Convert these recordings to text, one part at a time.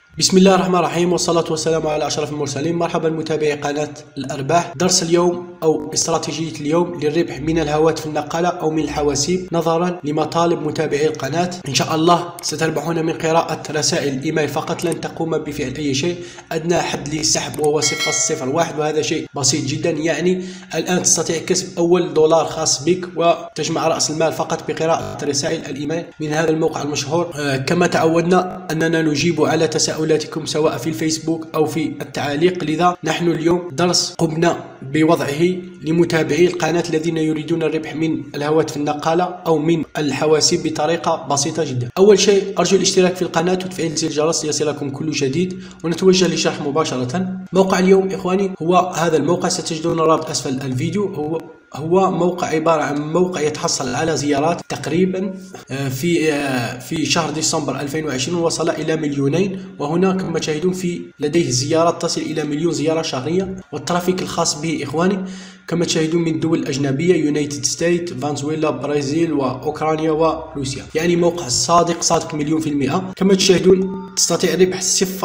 بسم الله الرحمن الرحيم، والصلاة والسلام على أشرف المرسلين. مرحبا متابعي قناة الأرباح. درس اليوم أو استراتيجية اليوم للربح من الهواتف النقالة أو من الحواسيب نظرا لمطالب متابعي القناة. إن شاء الله ستربحون من قراءة رسائل الإيميل فقط، لن تقوم بفعل أي شيء. أدنى حد للسحب وهو 0.01، وهذا شيء بسيط جدا. يعني الآن تستطيع كسب أول دولار خاص بك وتجمع رأس المال فقط بقراءة رسائل الإيميل من هذا الموقع المشهور. كما تعودنا أننا نجيب على تساؤلاتكم سواء في الفيسبوك أو في التعاليق، لذا نحن اليوم درس قمنا بوضعه لمتابعي القناة الذين يريدون الربح من الهواتف النقالة أو من الحواسيب بطريقة بسيطة جدا. أول شيء أرجو الاشتراك في القناة وتفعيل زر الجرس ليصلكم كل جديد، ونتوجه للشرح مباشرة. موقع اليوم إخواني هو هذا الموقع، ستجدون الرابط أسفل الفيديو. هو موقع عبارة عن موقع يتحصل على زيارات تقريبا في شهر ديسمبر 2020 وصل إلى 2,000,000، وهنا كما تشاهدون لديه زيارات تصل إلى 1,000,000 زيارة شهريا. والترافيك الخاص به إخواني كما تشاهدون من دول أجنبية: يونايتد ستيت، فنزويلا، برازيل، وأوكرانيا، وروسيا. يعني موقع صادق مليون في المئة. كما تشاهدون تستطيع ربح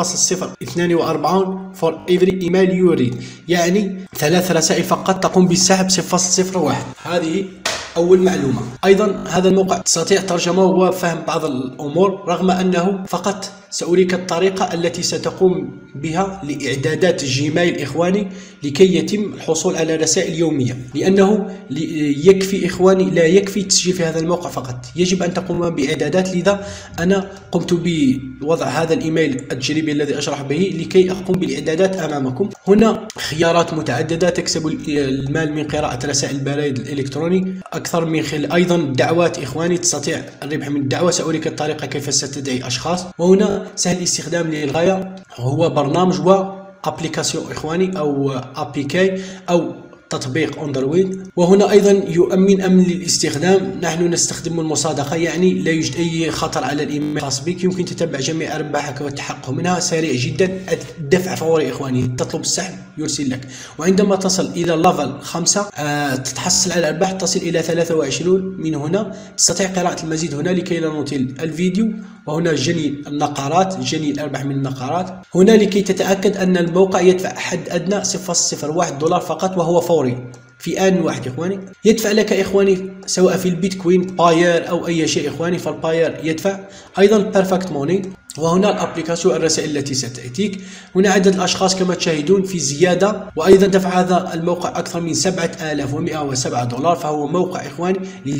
0.042 for every email you read، يعني 3 رسائل فقط تقوم بالسحب 0.01. هذه أول معلومة. أيضا هذا الموقع تستطيع ترجمة وفهم بعض الأمور، رغم أنه فقط سأريك الطريقة التي ستقوم بها لإعدادات جيميل إخواني لكي يتم الحصول على رسائل يومية، لأنه يكفي إخواني لا يكفي التسجيل في هذا الموقع فقط، يجب أن تقوم بإعدادات. لذا أنا قمت بوضع هذا الإيميل التجريبي الذي أشرح به لكي أقوم بالإعدادات أمامكم. هنا خيارات متعددة، تكسب المال من قراءة رسائل البريد الإلكتروني أكثر من خلال أيضا دعوات إخواني، تستطيع الربح من الدعوة. سأريك الطريقة كيف ستدعي أشخاص. وهنا سهل الاستخدام للغاية، هو برنامج وابليكاسيون إخواني أو أبيكي أو تطبيق اندرويد. وهنا ايضا يؤمن امن للاستخدام. نحن نستخدم المصادقه، يعني لا يوجد اي خطر على الايميل الخاص بك، يمكن تتبع جميع ارباحك والتحقق منها. سريع جدا، الدفع فوري اخواني، تطلب السحب يرسل لك. وعندما تصل الى ليفل 5 تتحصل على ارباح تصل الى 23. من هنا تستطيع قراءه المزيد هنا لكي لا نطيل الفيديو. وهنا جني النقرات، جني الارباح من النقرات. هنا لكي تتاكد ان الموقع يدفع حد ادنى 0.01 دولار فقط، وهو فوري في آن واحد إخواني. يدفع لك إخواني سواء في البيتكوين، باير أو أي شيء إخواني، فالباير يدفع. أيضا بيرفكت موني. وهنا الابليكاسيون، الرسائل التي ستأتيك. هنا عدد الأشخاص كما تشاهدون في زيادة. وأيضا دفع هذا الموقع أكثر من 7,107 دولار، فهو موقع إخواني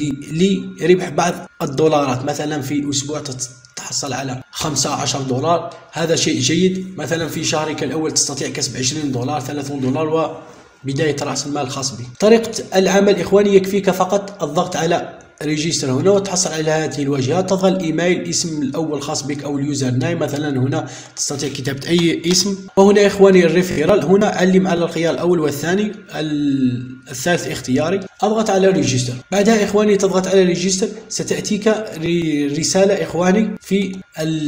لربح بعض الدولارات. مثلا في أسبوع تحصل على 15 دولار، هذا شيء جيد. مثلا في شهرك الأول تستطيع كسب 20 دولار 30 دولار وبداية رأس المال الخاص به. طريقة العمل إخواني يكفيك فقط الضغط على ريجستر هنا وتحصل على هذه الواجهة. تضغط الإيميل، اسم الأول خاص بك أو اليوزر نيم. مثلا هنا تستطيع كتابة أي اسم. وهنا إخواني الريفيرال، هنا علم على الخيار الأول والثاني، الثالث اختياري. أضغط على ريجستر. بعدها إخواني تضغط على ريجستر، ستأتيك رسالة إخواني في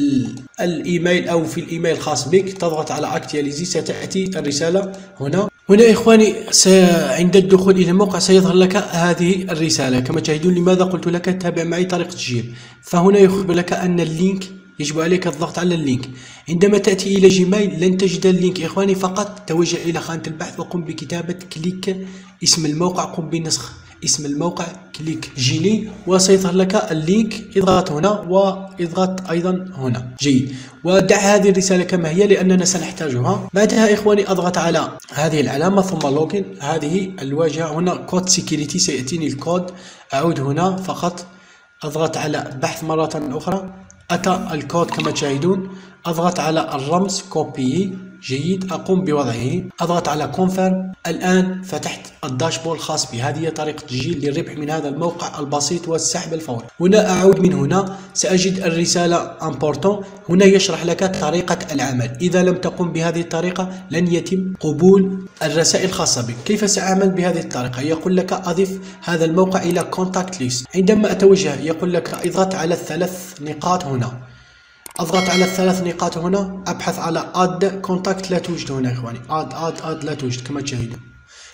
الإيميل أو في الإيميل الخاص بك. تضغط على أكتياليزي، ستأتي الرسالة هنا. إخواني عند الدخول إلى الموقع سيظهر لك هذه الرسالة كما تشاهدون. لماذا قلت لك تابع معي طريقة التسجيل؟ فهنا يخبر لك أن اللينك يجب عليك الضغط على اللينك. عندما تأتي إلى جيميل لن تجد اللينك إخواني، فقط توجه إلى خانة البحث وقم بكتابة كليك اسم الموقع، قم بنسخ اسم الموقع، كليك جيني، وسيظهر لك اللينك. اضغط هنا واضغط أيضا هنا. جيد، ودع هذه الرسالة كما هي لأننا سنحتاجها. بعدها إخواني أضغط على هذه العلامة ثم لوجن. هذه الواجهة هنا كود سيكيورتي، سيأتيني الكود. أعود هنا فقط، أضغط على بحث مرة أخرى، أتى الكود كما تشاهدون. أضغط على الرمز كوبي. جيد، أقوم بوضعه. أضغط على كونفيرم. الآن فتحت الداشبورد الخاص بي. هذه هي طريقة تسجيل للربح من هذا الموقع البسيط والسحب الفوري. هنا أعود من هنا سأجد الرسالة امبورتون. هنا يشرح لك طريقة العمل. إذا لم تقم بهذه الطريقة لن يتم قبول الرسائل الخاصة بك. كيف سأعمل بهذه الطريقة؟ يقول لك أضف هذا الموقع إلى كونتاكت ليست. عندما أتوجه يقول لك اضغط على الثلاث نقاط هنا. أضغط على الثلاث نقاط هنا، أبحث على اد كونتاكت، لا توجد هنا إخواني. اد لا توجد كما تشاهدون.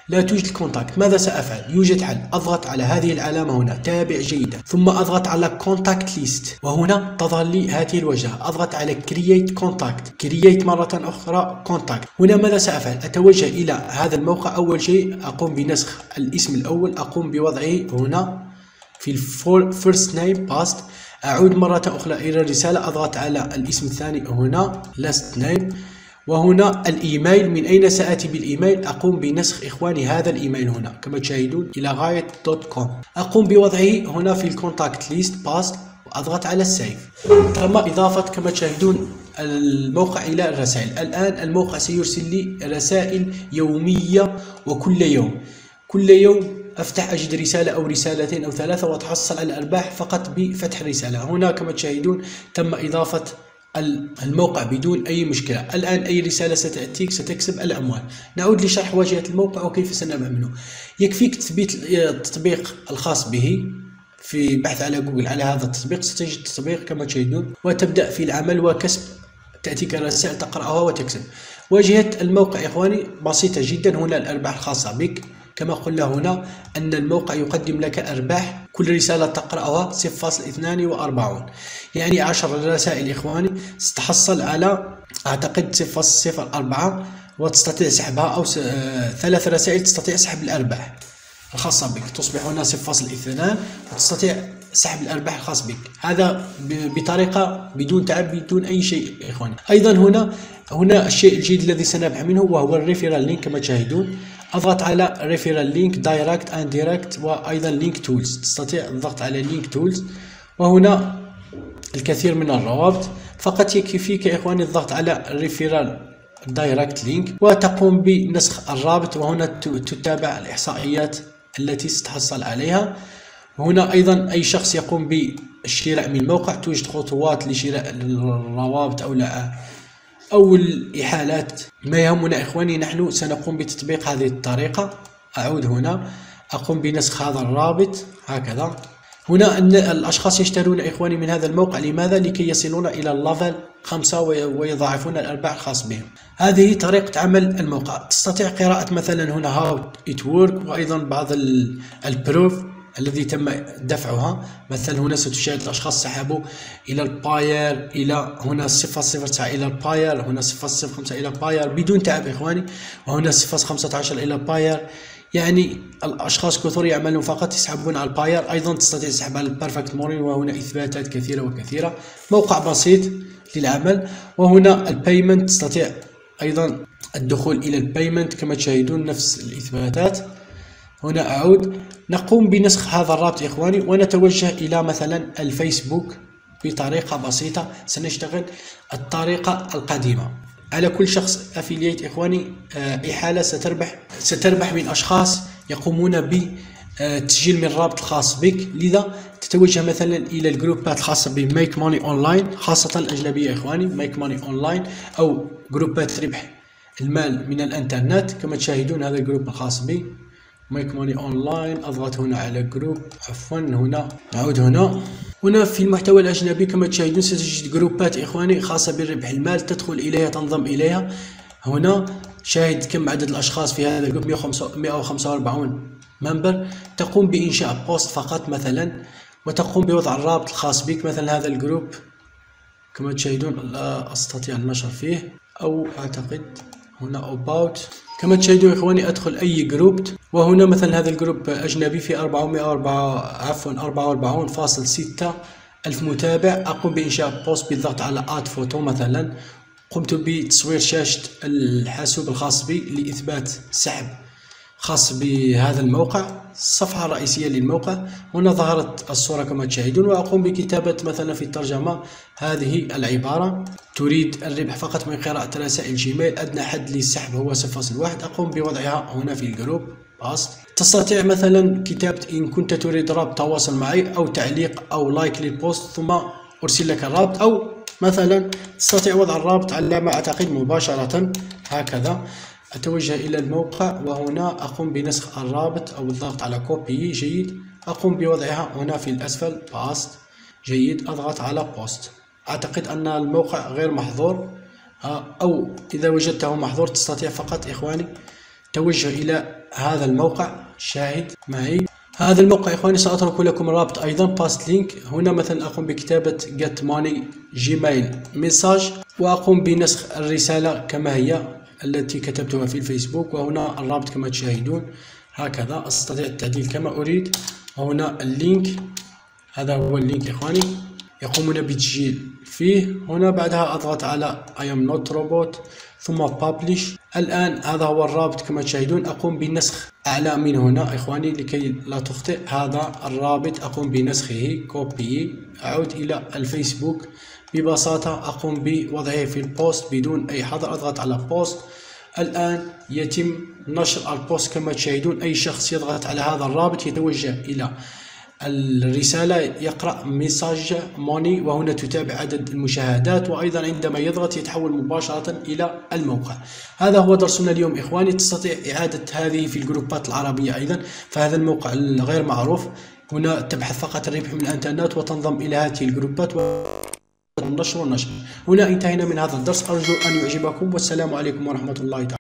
لا توجد الكونتاكت. ماذا سأفعل؟ يوجد حل. أضغط على هذه العلامة هنا، تابع جيدا، ثم أضغط على كونتاكت ليست، وهنا تظهر لي هذه الواجهة. أضغط على كرييت كونتاكت، كرييت مرة أخرى كونتاكت. هنا ماذا سأفعل؟ أتوجه إلى هذا الموقع. أول شيء أقوم بنسخ الاسم الأول، أقوم بوضعه هنا في الفيرست نيم باست. أعود مرة أخرى إلى الرسالة، أضغط على الاسم الثاني هنا لاست نيم، وهنا الإيميل. من أين سآتي بالإيميل؟ أقوم بنسخ إخواني هذا الإيميل هنا كما تشاهدون إلى غاية .com. أقوم بوضعه هنا في الكونتاكت ليست باست، وأضغط على السيف. تم إضافة كما تشاهدون الموقع إلى الرسائل. الآن الموقع سيرسل لي رسائل يومية، وكل يوم كل يوم أفتح أجد رسالة أو رسالتين أو ثلاثة، وأتحصل على الأرباح فقط بفتح الرسالة. هنا كما تشاهدون تم إضافة الموقع بدون أي مشكلة. الآن أي رسالة ستأتيك ستكسب الأموال. نعود لشرح واجهة الموقع وكيف سنبدأ منه. يكفيك تثبيت التطبيق الخاص به في بحث على جوجل على هذا التطبيق، ستجد التطبيق كما تشاهدون، وتبدأ في العمل وكسب. تأتيك رسائل تقرأها وتكسب. واجهة الموقع إخواني بسيطة جدا. هنا الأرباح الخاصة بك. كما قلنا هنا أن الموقع يقدم لك أرباح كل رسالة تقرأها 0.42، يعني 10 رسائل إخواني ستحصل على أعتقد 0.04، وتستطيع سحبها، أو 3 رسائل تستطيع سحب الأرباح الخاصة بك، تصبح هنا 0.2 وتستطيع سحب الأرباح الخاص بك. هذا بطريقة بدون تعب بدون أي شيء إخواني. أيضا هنا الشيء الجديد الذي سنبحث منه وهو الريفيرال لينك. كما تشاهدون أضغط على ريفيرال لينك دايركت اند دايركت، وأيضا لينك تولز. تستطيع الضغط على لينك تولز، وهنا الكثير من الروابط. فقط يكفيك يا إخواني الضغط على ريفيرال دايركت لينك، وتقوم بنسخ الرابط، وهنا تتابع الإحصائيات التي ستحصل عليها. هنا أيضا أي شخص يقوم بالشراء من الموقع توجد خطوات لشراء الروابط أو الإحالات. ما يهمنا إخواني نحن سنقوم بتطبيق هذه الطريقة. أعود هنا، أقوم بنسخ هذا الرابط هكذا. هنا أن الأشخاص يشترون إخواني من هذا الموقع. لماذا؟ لكي يصلون إلى الليفل 5 ويضاعفون الأرباح الخاص بهم. هذه طريقة عمل الموقع. تستطيع قراءة مثلا هنا هاو إت ورك، وأيضا بعض البروف الذي تم دفعها. مثلا هنا ستشاهد الأشخاص سحبوا إلى الباير، إلى هنا 0.09 إلى الباير، هنا 0.05 إلى باير بدون تعب إخواني، وهنا 0.15 إلى باير. يعني الأشخاص كثر يعملون فقط يسحبون على الباير. أيضا تستطيع السحب على البرفكت مورين، وهنا إثباتات كثيرة وكثيرة. موقع بسيط للعمل. وهنا البيمنت، تستطيع أيضا الدخول إلى البيمنت كما تشاهدون نفس الإثباتات. هنا أعود، نقوم بنسخ هذا الرابط إخواني، ونتوجه إلى مثلا الفيسبوك بطريقة بسيطة. سنشتغل الطريقة القديمة. على كل شخص أفيليت إخواني إحالة ستربح من أشخاص يقومون بتسجيل من الرابط الخاص بك. لذا تتوجه مثلا إلى الجروبات الخاصة بميك ماني أونلاين، خاصة الأجنبية إخواني، ميك ماني أونلاين، أو جروبات ربح المال من الإنترنت. كما تشاهدون هذا الجروب الخاص بي ميك ماني أونلاين. أضغط هنا على جروب، عفوا هنا نعود هنا في المحتوى الأجنبي. كما تشاهدون ستجد جروبات إخواني خاصة بربح المال، تدخل إليها تنضم إليها. هنا شاهد كم عدد الأشخاص في هذا الجروب، 145 منبر. تقوم بإنشاء بوست فقط مثلا، وتقوم بوضع الرابط الخاص بك. مثلا هذا الجروب كما تشاهدون لا أستطيع النشر فيه، أو أعتقد هنا about. كما تشاهدون إخواني أدخل أي جروب، وهنا مثلا هذا الجروب أجنبي في 44.6 ألف متابع. أقوم بإنشاء بوست بالضغط على آد فوتو. مثلا قمت بتصوير شاشة الحاسوب الخاص بي لإثبات سحب خاص بهذا الموقع، الصفحة الرئيسية للموقع. هنا ظهرت الصورة كما تشاهدون، وأقوم بكتابة مثلا في الترجمة هذه العبارة: تريد الربح فقط من قراءة رسائل جيميل، أدنى حد للسحب هو 0.1. أقوم بوضعها هنا في الجروب باست. تستطيع مثلا كتابة إن كنت تريد رابط تواصل معي، أو تعليق أو لايك للبوست ثم أرسل لك الرابط، أو مثلا تستطيع وضع الرابط علامة أعتقد مباشرة هكذا. أتوجه إلى الموقع، وهنا أقوم بنسخ الرابط أو الضغط على كوبي. جيد. أقوم بوضعها هنا في الأسفل باست. جيد. أضغط على بوست. أعتقد أن الموقع غير محظور، أو إذا وجدته محظور تستطيع فقط إخواني توجه إلى هذا الموقع. شاهد معي هذا الموقع إخواني، سأترك لكم الرابط أيضا باست لينك. هنا مثلا أقوم بكتابة get money جيميل مساج، وأقوم بنسخ الرسالة كما هي التي كتبتها في الفيسبوك، وهنا الرابط كما تشاهدون هكذا. أستطيع التعديل كما أريد. وهنا اللينك، هذا هو اللينك إخواني، يقومون بتسجيل فيه. هنا بعدها أضغط على I am not robot ثم publish. الآن هذا هو الرابط كما تشاهدون. أقوم بنسخ أعلى من هنا إخواني لكي لا تخطئ. هذا الرابط أقوم بنسخه كوبي، أعود إلى الفيسبوك ببساطة، أقوم بوضعه في البوست بدون أي حظر. أضغط على بوست. الآن يتم نشر البوست كما تشاهدون. أي شخص يضغط على هذا الرابط يتوجه إلى الرسالة، يقرأ مساج موني، وهنا تتابع عدد المشاهدات، وأيضا عندما يضغط يتحول مباشرة إلى الموقع. هذا هو درسنا اليوم إخواني. تستطيع إعادة هذه في الجروبات العربية أيضا، فهذا الموقع الغير معروف. هنا تبحث فقط الربح من الإنترنت وتنضم إلى هذه الجروبات والنشر. هنا انتهينا من هذا الدرس، أرجو أن يعجبكم، والسلام عليكم ورحمة الله تعالى.